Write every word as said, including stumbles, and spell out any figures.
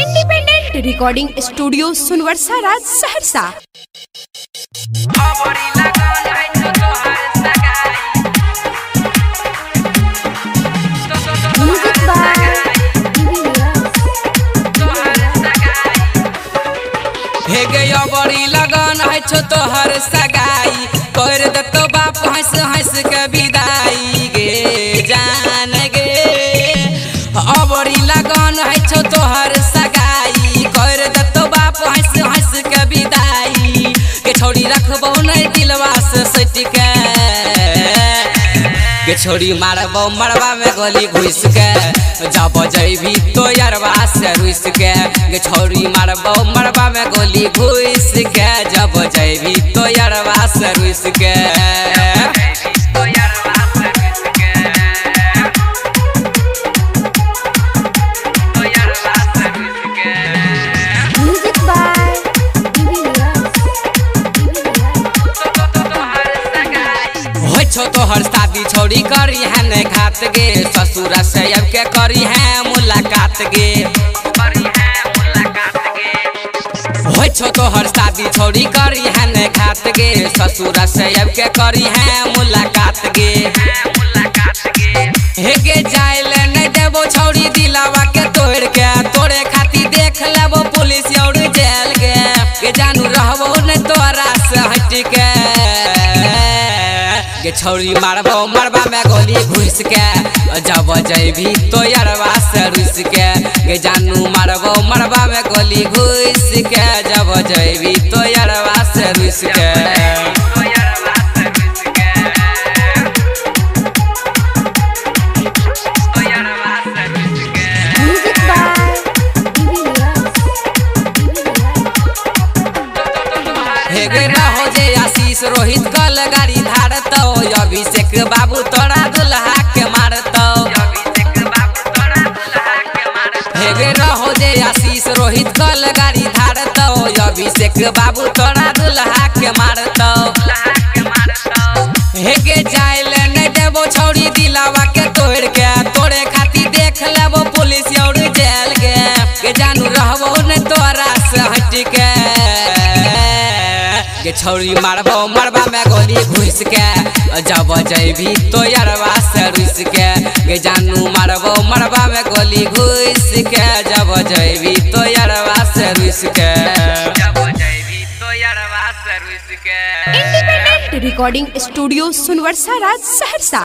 Independent recording studio Sunwarsa Raj Saharsa. हे गया बड़ी लगन है छो तोहर सगाई कर दे तो बाप हंस हंस के विदाई गे जान गे। बड़ी लगन है छो तोहर सगाई कर दे तो बाप हंस हंस के विदाई के छोड़ी रखबो नहीं दिलवा से सट के के छोड़ी मारबो मरवा में गोली घुस के जब जैभी तो यारवा से रुस के गे छोड़ी मारबो मरवा में गोली घुस के जब जैभी तो यारवा से रुस के। छो तोहर शादी छोड़ी करी है ने घात गे ससुर से अब के करी है मुलाकात गे। हो छो तोहर शादी छोड़ी करी है ने घात गे ससुर से अब के करी है मुलाकात गे। हे गे जाए ले नहीं देबो छोड़ी दिलावा के तोड़ के तोड़े खाती देख लेबो पुलिस और जेल गे के जानू रहबो नहीं तोरा से हट के के छोड़ी मारबो मरबा में गोली घुस के जब जैभी तो यारवा से रुस के गे जानू मारबो मरबा में गोली घुस के जब जैभी तो यारवा से रुस के। हे गे रहो जे आशीष रोहित कल गाड़ी धारतो अभिषेक बाबू तोरा दुल्हा के मारतो। हे गे रहो जे आशीष रोहित कल गाड़ी धारतो अभिषेक बाबू तोरा दुल्हा के मारतो। हे गे जाए ले नहीं देबो छोड़ी दिलावा के तोड़ के तोड़े खाती देख लेबो पुलिस और जेल गे के जानू रहबो नहीं तोरा से हट के के छोड़ी मारबो मरबा में गोली घुस के जब जैभी तो यारवा से रुस के गे जानू मारबो मरबा में गोली घुस के जब जैभी तो यारवा से रुस के जब जैभी तो यारवा से रुस के। Independent recording studio Sunwarsa Raj Saharsa.